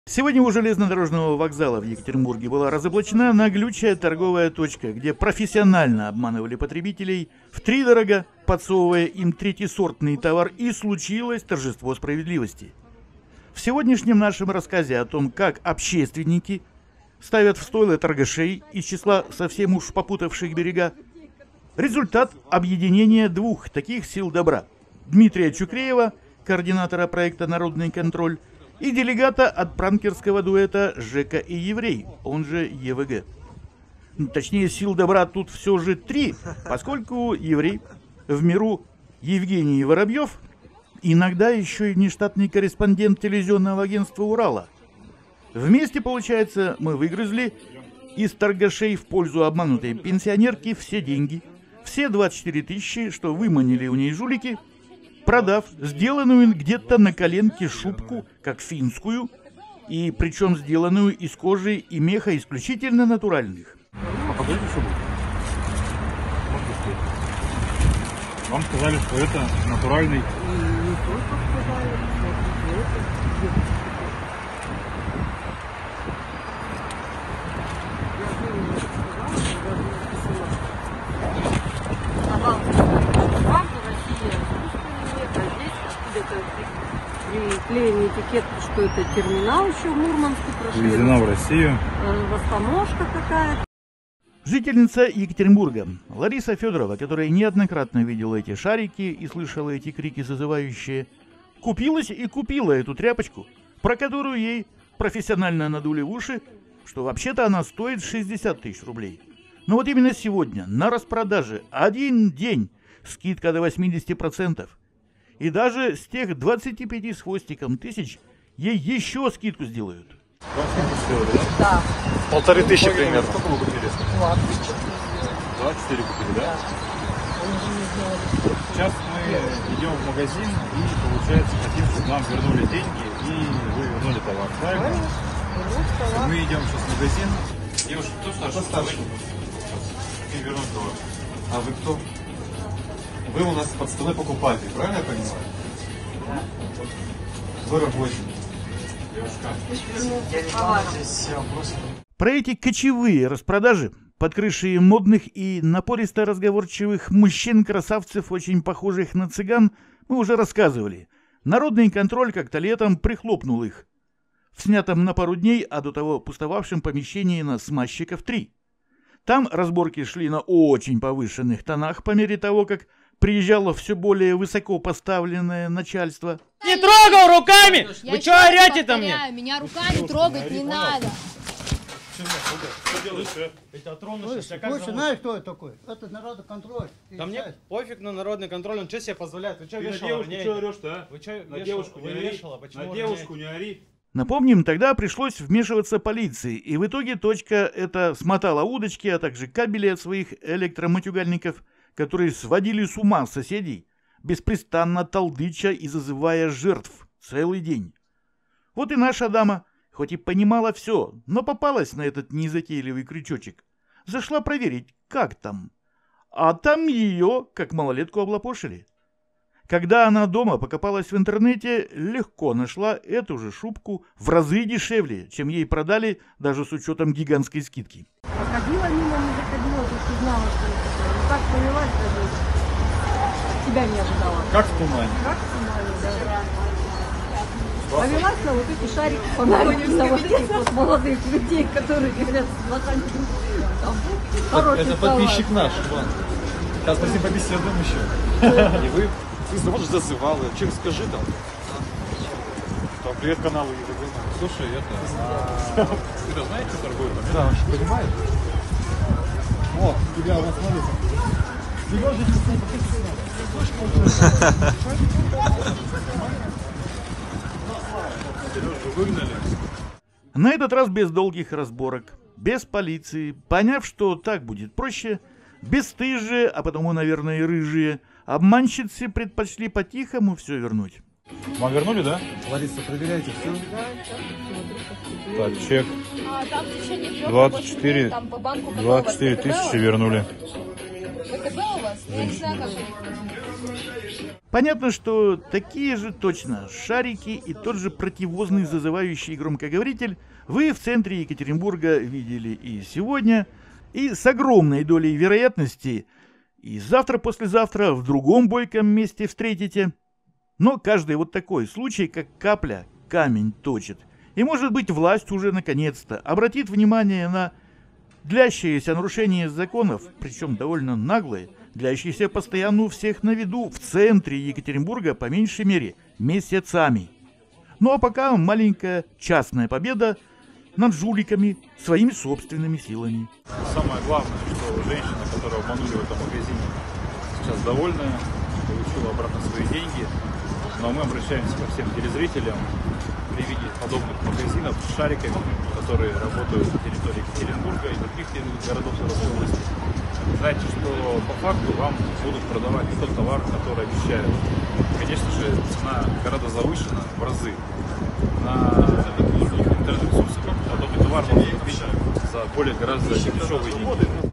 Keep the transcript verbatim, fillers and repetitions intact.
Сегодня у железнодорожного вокзала в Екатеринбурге была разоблачена наглючая торговая точка, где профессионально обманывали потребителей, втридорога подсовывая им третьесортный товар, и случилось торжество справедливости. В сегодняшнем нашем рассказе о том, как общественники ставят в стойло торгашей из числа совсем уж попутавших берега, результат объединения двух таких сил добра – Дмитрия Чукреева, координатора проекта «Народный контроль», и делегата от пранкерского дуэта «Жека и Еврей», он же Е В Г. Точнее, сил добра тут все же три, поскольку Еврей, в миру Евгений Воробьев, иногда еще и нештатный корреспондент телевизионного агентства «Урала». Вместе, получается, мы выгрызли из торгашей в пользу обманутой пенсионерки все деньги, все двадцать четыре тысячи, что выманили у ней жулики, продав сделанную где-то на коленке шубку, как финскую, и причем сделанную из кожи и меха исключительно натуральных. А покажите шубу. Вам сказали, что это натуральный. Не только сказали, приклеенный этикетку, что это терминал еще в Мурманске прошли. Ввезена в Россию. Растаможка какая-то. Жительница Екатеринбурга Лариса Федорова, которая неоднократно видела эти шарики и слышала эти крики зазывающие, купилась и купила эту тряпочку, про которую ей профессионально надули в уши, что вообще-то она стоит шестьдесят тысяч рублей. Но вот именно сегодня на распродаже один день скидка до восьмидесяти процентов. И даже с тех двадцати пяти с хвостиком тысяч ей еще скидку сделают. Да. Полторы тысячи примерно. Сколько вы купили? двадцать четыре купили, да? Сейчас мы идем в магазин и, получается, хотим, чтобы нам вернули деньги и вы вернули товар, правильно? Товар. Мы идем сейчас в магазин. Девушка, кто старше? Кто старше? И вернуть товар. А вы кто? Вы у нас подставной покупатель, правильно я понимаю? Да. Вы рабочий. Про эти кочевые распродажи под крышей модных и напористо разговорчивых мужчин-красавцев, очень похожих на цыган, мы уже рассказывали. Народный контроль как-то летом прихлопнул их в снятом на пару дней, а до того пустовавшем помещении на Смазчиков три. Там разборки шли на очень повышенных тонах по мере того, как приезжало все более высоко поставленное начальство. Не трогал руками! Я Вы что орете-то мне? Меня руками трогать не надо. Что делаешь? Это тронувшись, а как Слушай, знаешь, кто это такой? Это народный контроль. Да мне пофиг на народный контроль, он что себе позволяет? Вы что Ты на вешало? девушку Мне- что орешь-то, а? Вы что На девушку не вы ори. вешало? Почему На вы девушку роняете? не ори. Напомним, тогда пришлось вмешиваться полиции, и в итоге точка эта смотала удочки, а также кабели от своих электроматюгальников, которые сводили с ума соседей, беспрестанно толдыча и зазывая жертв целый день. Вот и наша дама, хоть и понимала все, но попалась на этот незатейливый крючочек. Зашла проверить, как там. А там ее, как малолетку, облапошили. Когда она дома покопалась в интернете, легко нашла эту же шубку в разы дешевле, чем ей продали, даже с учетом гигантской скидки. Проходила мимо, не заходила, только знала, что это такое. Ну так повелась даже. От тебя не ожидала. Как в тумане. Как в тумане, да. Повелась на вот эти шарики, фонарики, на вот этих вот молодых людей, которые говорят, с глазами. Это подписчик наш, Иван. Сейчас мы с ним побеседуем еще. И вы, ты знаешь, зазывалы. Чем скажи там? Там привет каналу Е В Г. Слушай, это... Ты знаешь, что торгует? Да, вообще понимаешь? О, тебя у нас Выгнали. На этот раз без долгих разборок, без полиции, поняв, что так будет проще, бесстыжие, а потому, наверное, и рыжие, обманщицы предпочли по-тихому все вернуть. Вам вернули, да? Лариса, проверяйте все. Так, чек. А, там в течение трех двадцать рабочих четыре, дней, там по банку двадцать четыре какого-то тысячи ВТБ, вернули. ВТБ вас. Я не знаю, как вы. Понятно, что такие же точно шарики и тот же противозный зазывающий громкоговоритель вы в центре Екатеринбурга видели и сегодня, и с огромной долей вероятности и завтра-послезавтра в другом бойком месте встретите. Но каждый вот такой случай, как капля, камень точит. И, может быть, власть уже наконец-то обратит внимание на длящиеся нарушения законов, причем довольно наглые, длящиеся постоянно у всех на виду в центре Екатеринбурга, по меньшей мере, месяцами. Ну а пока маленькая частная победа над жуликами своими собственными силами. Самое главное, что женщина, которую обманули в этом магазине, сейчас довольная, получила обратно свои деньги. Но мы обращаемся ко всем телезрителям при виде подобных магазинов с шариками, которые работают на территории Екатеринбурга и других городов Свердловской области. Знаете, что по факту вам будут продавать тот товар, который обещают. Конечно же, цена гораздо завышена в разы. На других интернет-ресурсах подобный товар можно купить за более гораздо дешевые деньги.